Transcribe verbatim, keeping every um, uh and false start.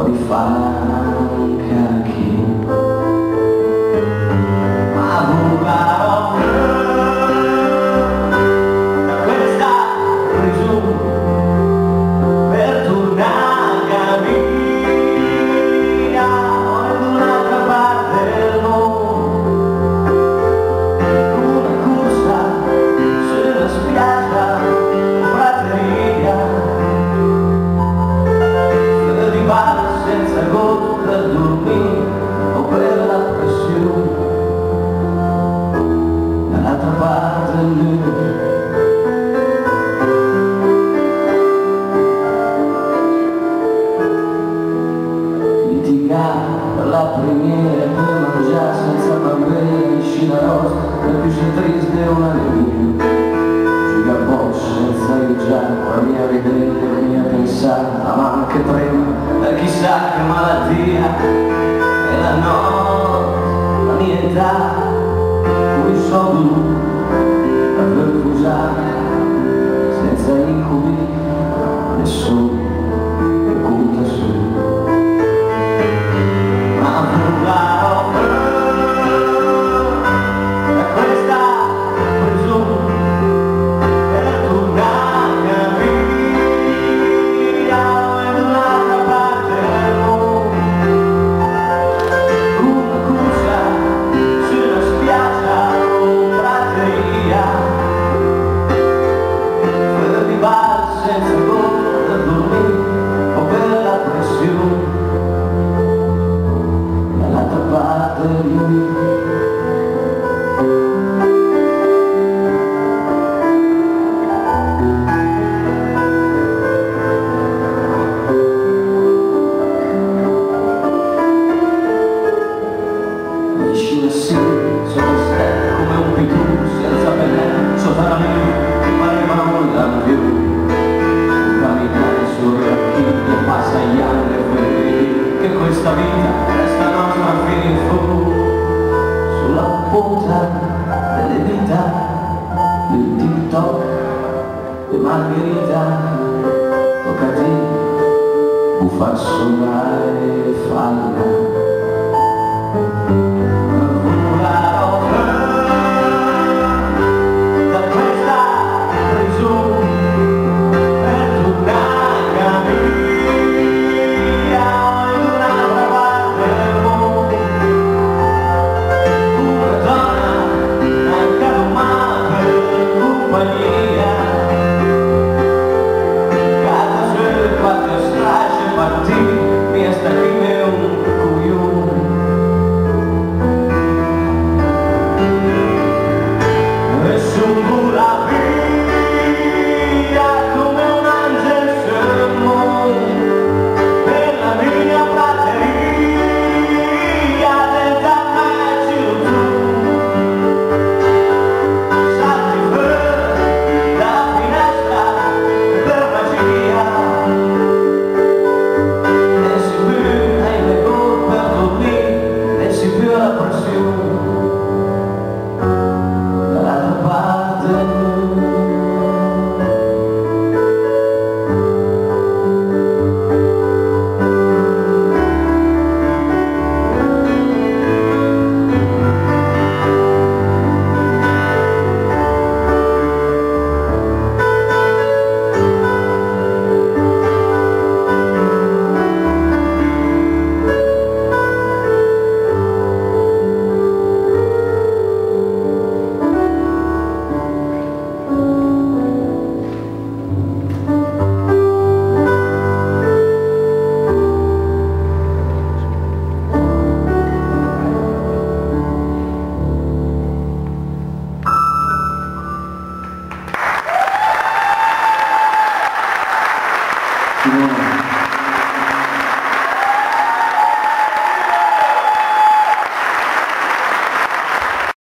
di fare anche ma volerò da questa prigione per tornare a via ad un'altra parte del mondo, una corsa sulla spiaggia, prateria, di bar senza gol per dormire o per la pressione dall'altra parte del mondo. Litigare per la premiere, per mangiare senza bambere, scina rosa, la più sei triste è una nemica. Giuga a box senza aiutare, la mia vedere, la mia pensare, la mano che trema, e chissà che malattia, e la notte, la mia età, come sono per fusare, senza incubi, nessuno che conta su. Ma volerò da questa prigione per tornare a via ad un'altra parte del mondo, una corsa sulla spiaggia o prateria, per di bar senza gol per dormire o per la pressione dall'altra parte del mondo. Vicino a sì, sono stretto come un pitù senza veneno, sotterraneo, pareva non più. Camminare sulle archivie, passa gli anni e vedi che questa vita resta nostra fino in fondo. Sulla punta delle dita del TikTok e Margherita, tocca a te buffar suonare falla. Simone.